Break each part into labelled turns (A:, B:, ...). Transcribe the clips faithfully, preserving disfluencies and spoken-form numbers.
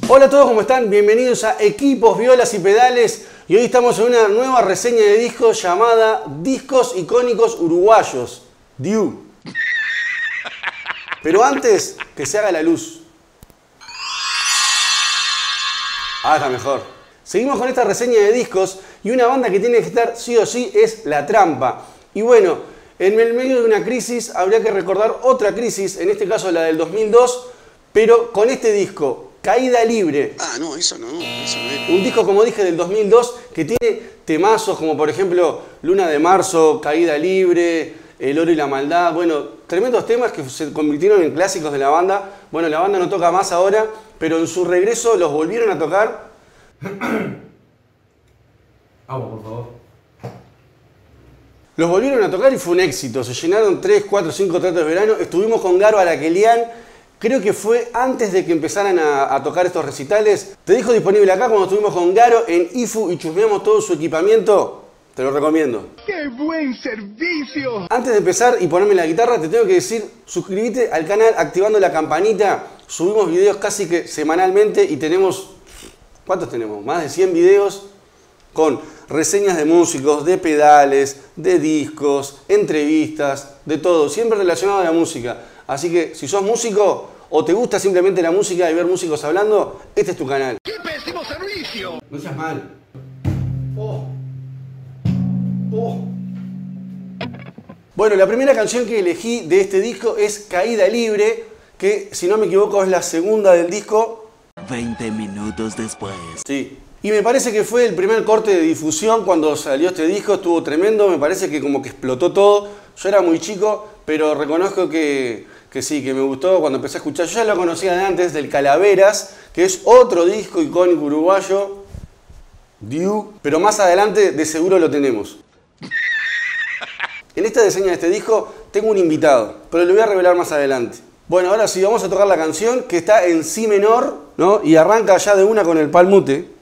A: Hola a todos, ¿cómo están? Bienvenidos a Equipos, Violas y Pedales. Y hoy estamos en una nueva reseña de discos llamada Discos Icónicos Uruguayos. D I U. Pero antes, que se haga la luz. Ah, está mejor. Seguimos con esta reseña de discos y una banda que tiene que estar sí o sí es La Trampa. Y bueno, en el medio de una crisis habría que recordar otra crisis, en este caso la del dos mil dos, pero con este disco, Caída Libre.
B: Ah, no, eso no, eso no es.
A: Un disco, como dije, del dos mil dos, que tiene temazos como por ejemplo Luna de Marzo, Caída Libre, El Oro y la Maldad. Bueno, tremendos temas que se convirtieron en clásicos de la banda. Bueno, la banda no toca más ahora, pero en su regreso los volvieron a tocar. Agua, por favor. Los volvieron a tocar y fue un éxito. Se llenaron tres, cuatro, cinco tratos de verano. Estuvimos con Garo Araquelian. Creo que fue antes de que empezaran a, a tocar estos recitales. Te dejo disponible acá cuando estuvimos con Garo en I F U y chusmeamos todo su equipamiento. Te lo recomiendo.
C: ¡Qué buen servicio!
A: Antes de empezar y ponerme la guitarra, te tengo que decir, suscríbete al canal activando la campanita. Subimos videos casi que semanalmente y tenemos... ¿Cuántos tenemos? Más de cien videos con reseñas de músicos, de pedales, de discos, entrevistas, de todo. Siempre relacionado a la música. Así que si sos músico o te gusta simplemente la música y ver músicos hablando, este es tu canal.
C: ¡Qué pésimo servicio!
A: No seas mal. Oh. Oh. Bueno, la primera canción que elegí de este disco es Caída Libre, que si no me equivoco es la segunda del disco.
D: veinte minutos después.
A: Sí. Y me parece que fue el primer corte de difusión cuando salió este disco, estuvo tremendo, me parece que como que explotó todo. Yo era muy chico, pero reconozco que, que sí, que me gustó cuando empecé a escuchar. Yo ya lo conocía de antes, del Calaveras, que es otro disco icónico uruguayo, D I U, pero más adelante de seguro lo tenemos. En esta reseña de este disco tengo un invitado, pero lo voy a revelar más adelante. Bueno, ahora sí, vamos a tocar la canción que está en Si menor, ¿no? Y arranca ya de una con el palmute.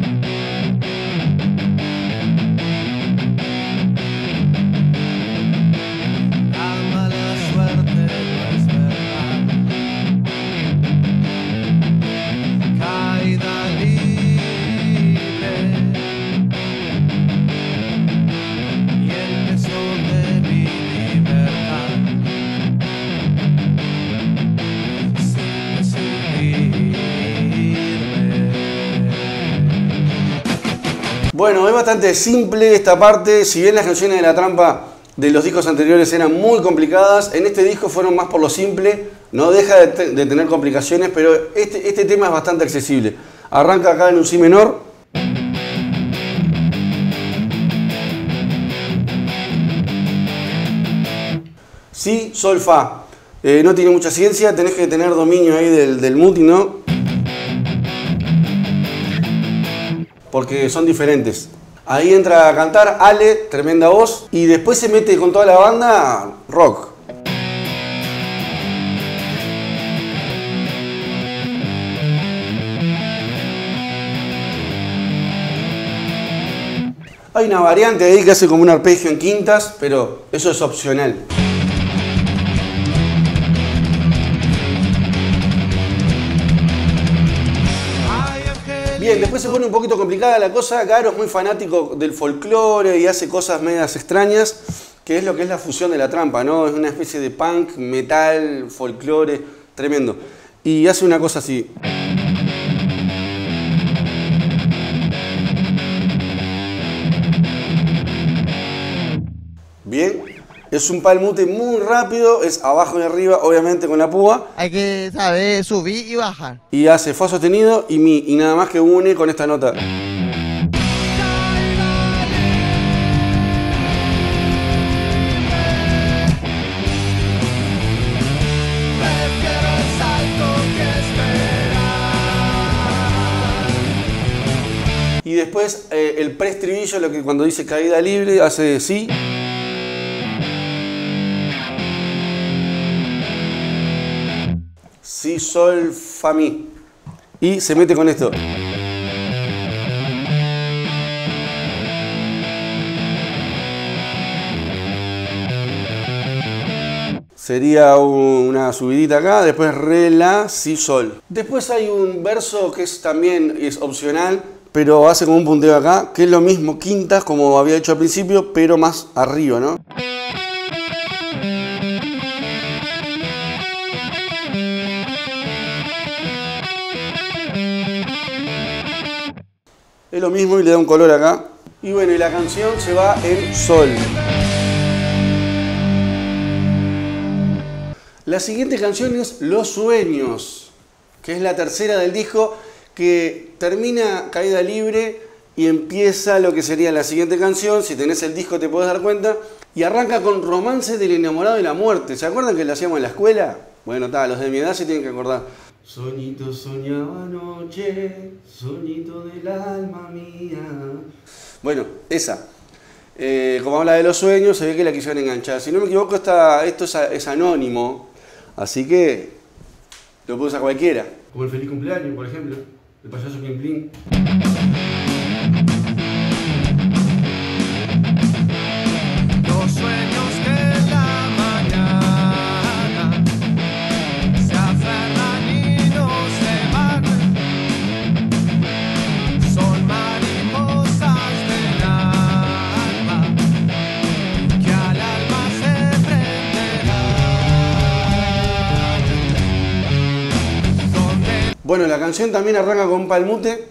A: Bueno, es bastante simple esta parte, si bien las canciones de La Trampa de los discos anteriores eran muy complicadas, en este disco fueron más por lo simple, no deja de, te de tener complicaciones, pero este, este tema es bastante accesible. Arranca acá en un Si menor. Si, Sol, Fa. Eh, no tiene mucha ciencia, tenés que tener dominio ahí del, del multi, ¿no? Porque son diferentes. Ahí entra a cantar Ale, tremenda voz, y después se mete con toda la banda rock. Hay una variante ahí que hace como un arpegio en quintas, pero eso es opcional. Bien, después se pone un poquito complicada la cosa. Garo es muy fanático del folclore y hace cosas medias extrañas, que es lo que es la fusión de La Trampa, ¿no? Es una especie de punk, metal, folclore, tremendo. Y hace una cosa así. Bien. Es un palmute muy rápido, es abajo y arriba, obviamente con la púa.
E: Hay que saber subir y bajar.
A: Y hace fa sostenido y mi, y nada más que une con esta nota. Y después eh, el preestribillo, lo que cuando dice Caída Libre, hace sí. Si, Sol, Fa, Mi. Y se mete con esto. Sería una subidita acá, después re, la, si, sol. Después hay un verso que es también es opcional, pero hace como un punteo acá, que es lo mismo, quintas, como había hecho al principio, pero más arriba, ¿no? Es lo mismo y le da un color acá. Y bueno, y la canción se va en sol. La siguiente canción es Los Sueños, que es la tercera del disco, que termina Caída Libre y empieza lo que sería la siguiente canción. Si tenés el disco te podés dar cuenta. Y arranca con Romance del enamorado y la muerte. ¿Se acuerdan que lo hacíamos en la escuela? Bueno, está, los de mi edad se tienen que acordar. Soñito soñaba anoche, soñito del alma mía. Bueno, esa. Eh, como habla de los sueños, se ve que la quisieron enganchar. Si no me equivoco, esta, esto es, es anónimo. Así que lo puede usar cualquiera. Como el feliz cumpleaños, por ejemplo. El payaso Plim Plim.
F: Los sueños que la mañana se aferran y no se van. Son mariposas del alma que al alma se prenderán. Donde
A: Bueno, la canción también arranca con palmute.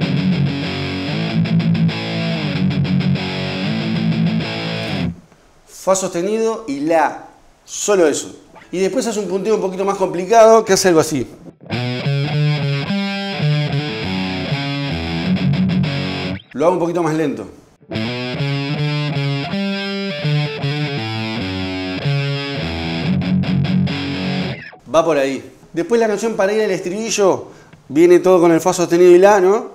A: Fa sostenido y la. Solo eso. Y después hace un punteo un poquito más complicado que hace algo así. Lo hago un poquito más lento. Va por ahí. Después la canción para ir al estribillo viene todo con el fa sostenido y la, ¿no?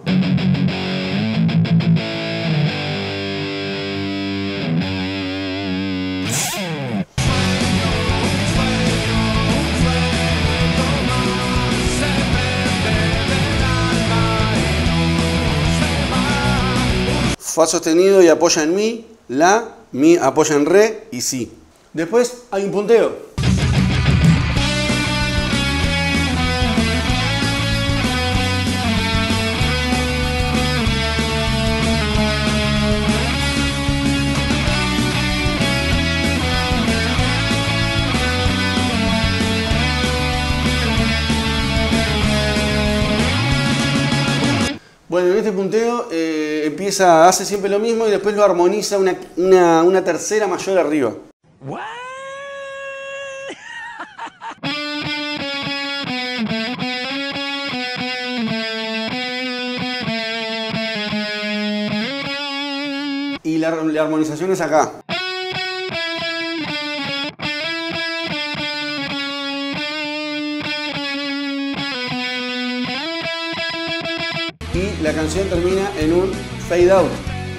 A: Fa sostenido y apoya en mi, la, mi apoya en re y si. Después hay un punteo. Bueno, en este punteo eh, empieza, hace siempre lo mismo y después lo armoniza una, una, una tercera mayor arriba. Y la, la armonización es acá. Y la canción termina en un fade out.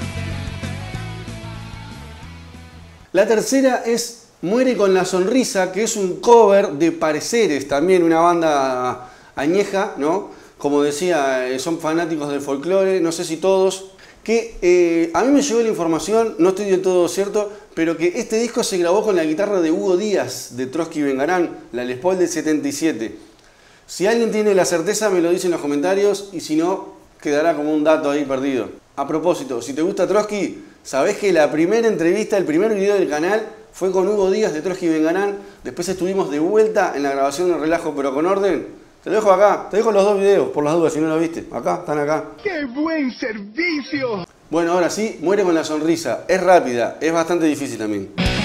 A: La tercera es Muere con la sonrisa, que es un cover de Pareceres, también una banda añeja, ¿no? Como decía, son fanáticos del folclore, no sé si todos. Que eh, a mí me llegó la información, no estoy del todo cierto, pero que este disco se grabó con la guitarra de Hugo Díaz, de Trotsky Vengarán, la Les Paul del setenta y siete. Si alguien tiene la certeza me lo dice en los comentarios y si no, quedará como un dato ahí perdido. A propósito, si te gusta Trotsky, sabés que la primera entrevista, el primer video del canal fue con Hugo Díaz de Trotsky Vengarán. Después estuvimos de vuelta en la grabación de Relajo pero con orden. Te lo dejo acá, te dejo los dos videos por las dudas si no lo viste. Acá, están acá.
C: ¡Qué buen servicio!
A: Bueno, ahora sí, Muere con la sonrisa. Es rápida, es bastante difícil también.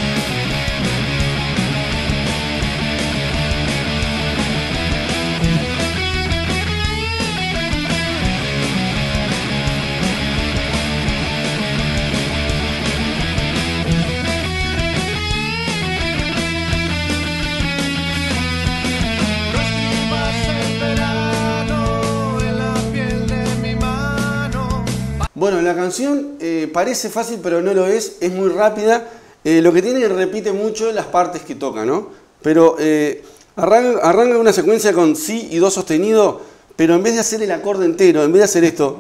A: Bueno, la canción eh, parece fácil, pero no lo es, es muy rápida. Eh, lo que tiene es que repite mucho las partes que toca, ¿no? Pero eh, arranca, arranca una secuencia con si y do sostenido, pero en vez de hacer el acorde entero, en vez de hacer esto,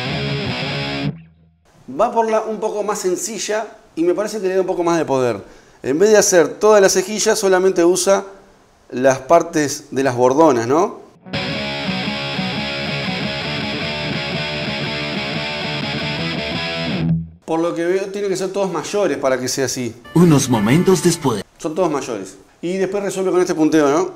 A: va por la un poco más sencilla y me parece que le da un poco más de poder. En vez de hacer toda la cejilla, solamente usa las partes de las bordonas, ¿no? Por lo que veo, tiene que ser todos mayores para que sea así.
D: Unos momentos después.
A: Son todos mayores. Y después resuelve con este punteo, ¿no?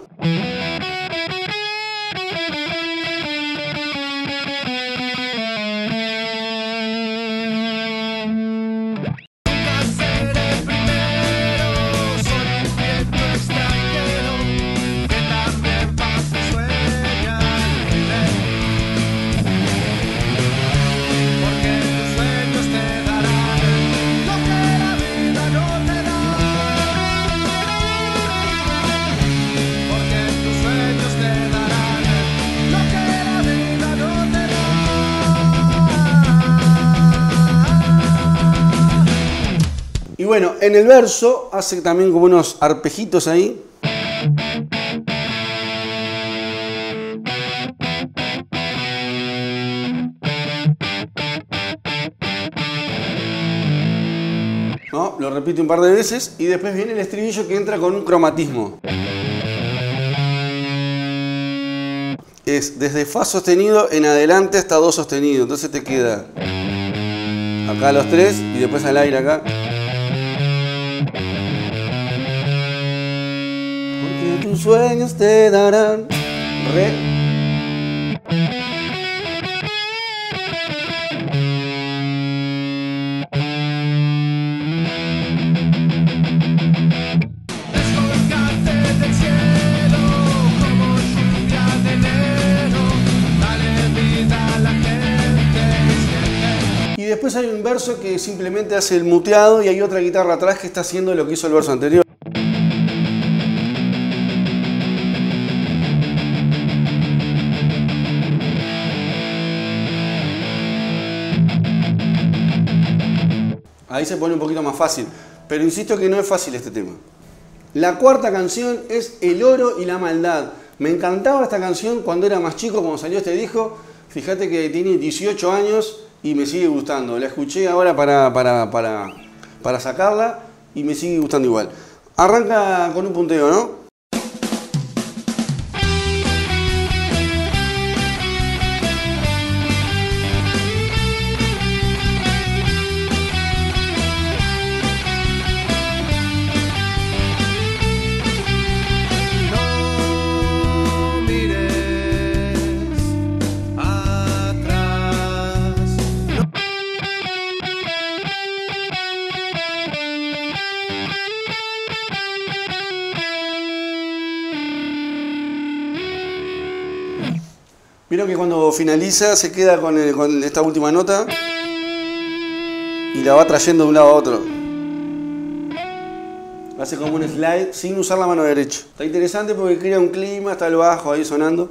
A: Y bueno, en el verso hace también como unos arpejitos ahí. ¿No? Lo repite un par de veces y después viene el estribillo que entra con un cromatismo. Es desde fa sostenido en adelante hasta do sostenido. Entonces te queda acá los tres y después al aire acá. Porque tus sueños te darán re. Y después hay un verso que simplemente hace el muteado y hay otra guitarra atrás que está haciendo lo que hizo el verso anterior. Ahí se pone un poquito más fácil, pero insisto que no es fácil este tema. La cuarta canción es El oro y la maldad. Me encantaba esta canción cuando era más chico, cuando salió este disco. Fíjate que tiene dieciocho años y me sigue gustando. La escuché ahora para, para, para, para sacarla y me sigue gustando igual. Arranca con un punteo, ¿no? Vieron que cuando finaliza se queda con, el, con esta última nota y la va trayendo de un lado a otro. Hace como un slide sin usar la mano derecha. Está interesante porque crea un clima, está el bajo ahí sonando.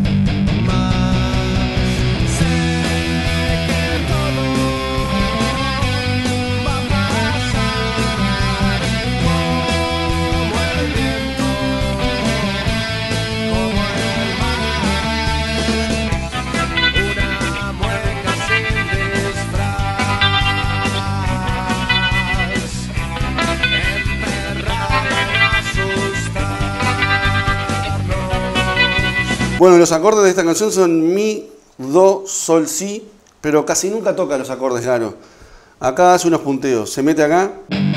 A: Bueno, los acordes de esta canción son mi, do, sol, si, pero casi nunca toca los acordes claro. Acá hace unos punteos, se mete acá.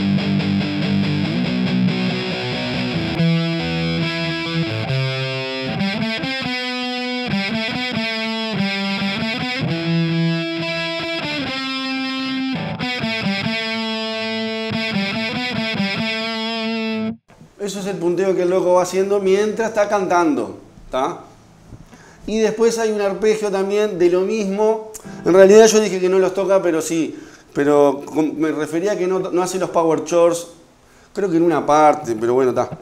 A: Eso es el punteo que el loco va haciendo mientras está cantando, ¿tá? Y después hay un arpegio también de lo mismo. En realidad yo dije que no los toca, pero sí. Pero me refería a que no, no hace los power chords. Creo que en una parte, pero bueno, está.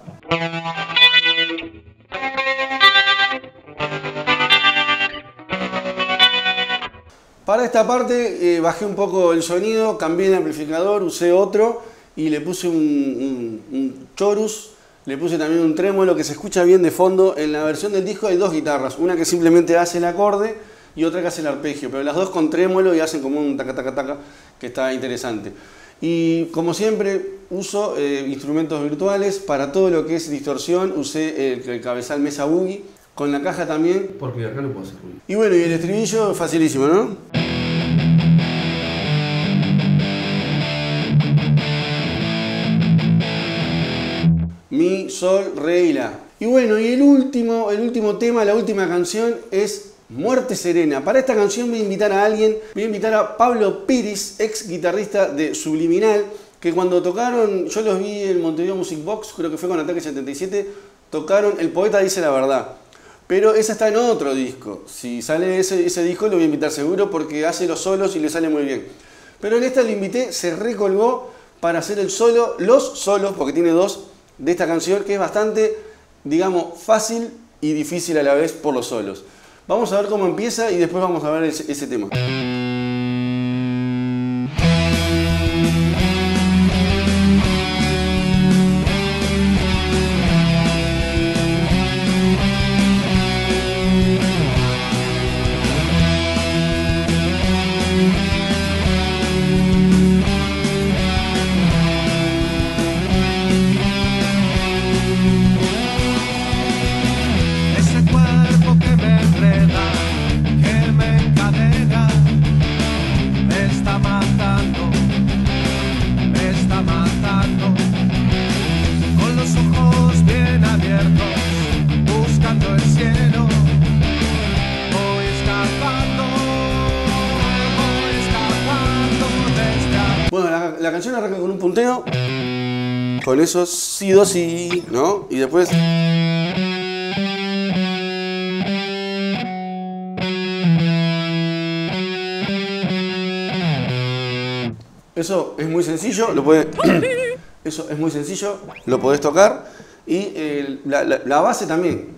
A: Para esta parte eh, bajé un poco el sonido, cambié de amplificador, usé otro y le puse un, un, un chorus. Le puse también un trémolo que se escucha bien de fondo. En la versión del disco hay dos guitarras, una que simplemente hace el acorde y otra que hace el arpegio, pero las dos con trémolo y hacen como un taca taca taca que está interesante. Y como siempre, uso eh, instrumentos virtuales. Para todo lo que es distorsión, usé el, el cabezal Mesa Boogie. Con la caja también, porque acá no puedo hacer ruido. Y bueno, y el estribillo, facilísimo, ¿no? Mi, sol, re y la. Y bueno, y el último, el último tema, la última canción es Muerte Serena. Para esta canción voy a invitar a alguien, voy a invitar a Pablo Piris, ex guitarrista de Subliminal, que cuando tocaron, yo los vi en Montevideo Music Box, creo que fue con Ataque setenta y siete, tocaron El Poeta Dice la Verdad. Pero esa está en otro disco. Si sale ese, ese disco lo voy a invitar seguro porque hace los solos y le sale muy bien. Pero en esta lo invité, se recolgó para hacer el solo, los solos, porque tiene dos, de esta canción, que es bastante, digamos, fácil y difícil a la vez por los solos. Vamos a ver cómo empieza y después vamos a ver ese, ese tema. La canción arranca con un punteo, con esos si, do, si, ¿no? Y después... Eso es muy sencillo, lo puede... Eso es muy sencillo, lo podés tocar. Y eh, la, la, la base también.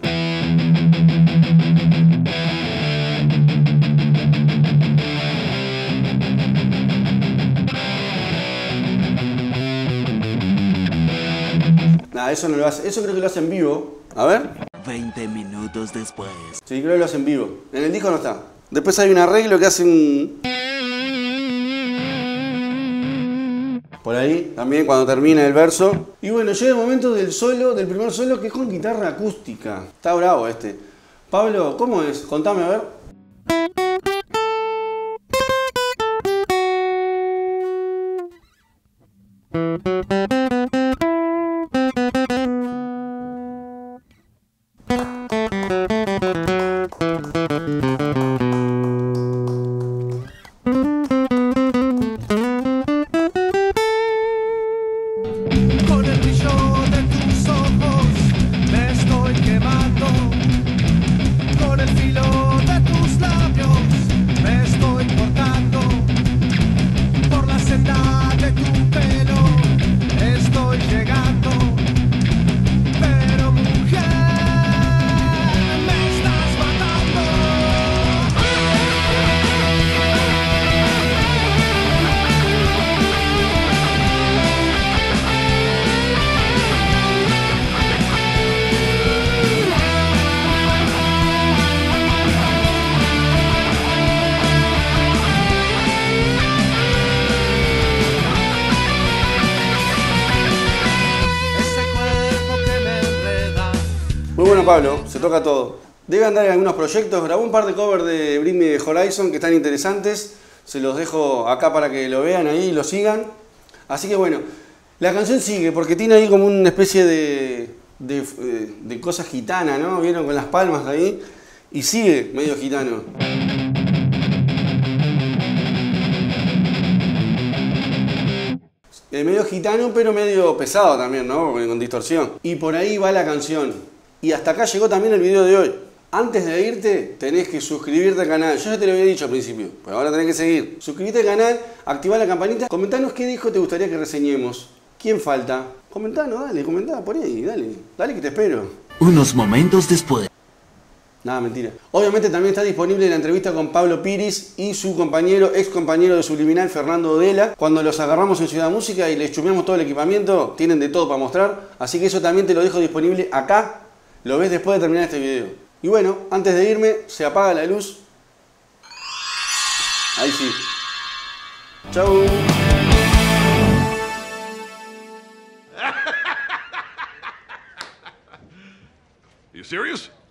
A: Nada, eso no lo hace. Eso creo que lo hace en vivo. A ver.
D: veinte minutos después.
A: Sí, creo que lo hace en vivo. En el disco no está. Después hay un arreglo que hace un... por ahí, también cuando termina el verso. Y bueno, llega el momento del solo, del primer solo, que es con guitarra acústica. Está bravo este. Pablo, ¿cómo es? Contame, a ver. Muy bueno, Pablo, se toca todo. Debe andar en algunos proyectos. Grabó un par de covers de Bring Me the Horizon que están interesantes. Se los dejo acá para que lo vean ahí y lo sigan. Así que bueno, la canción sigue porque tiene ahí como una especie de, de, de cosa gitana, ¿no? Vieron con las palmas ahí. Y sigue medio gitano. Eh, medio gitano, pero medio pesado también, ¿no? Con distorsión. Y por ahí va la canción. Y hasta acá llegó también el video de hoy. Antes de irte, tenés que suscribirte al canal. Yo ya te lo había dicho al principio, pero ahora tenés que seguir. Suscribite al canal, activar la campanita. Comentanos qué disco te gustaría que reseñemos. ¿Quién falta? Comentanos, dale, comentá por ahí, dale. Dale que te espero.
D: Unos momentos después.
A: Nada, mentira. Obviamente también está disponible la entrevista con Pablo Piris y su compañero, ex compañero de Subliminal, Fernando Odela. Cuando los agarramos en Ciudad Música y les chumeamos todo el equipamiento, tienen de todo para mostrar. Así que eso también te lo dejo disponible acá. Lo ves después de terminar este video. Y bueno, antes de irme, se apaga la luz. Ahí sí. Chau.
C: serious?